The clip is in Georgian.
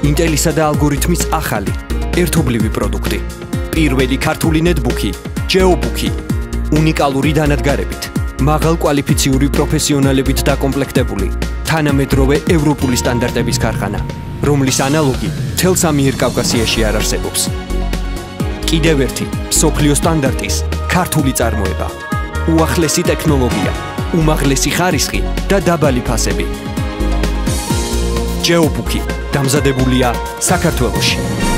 ინტელისა და ალგორითმის ახალი, ერთობლივი პროდუქტი. პირველი ქართული ნეტბუქი, GeoBook-ი, უნიკალური დანადგარებით, მაღალკვალიფიციური პროფესიონალებით დაკომპლექტებული, თანამედროვე ევროპული სტანდარტების ქარხანა, რომლის ანალოგი მთელს ამიერკავკასიაში არ არსებობს. კიდევ ერთი მსოფლიო სტანდარტის ქართული წარმოება, უახლესი ტექნოლოგია, უმაღლესი ხარისხი და დაბალი ფასები. GeoBook-ი დამზადებულია საქართველოში.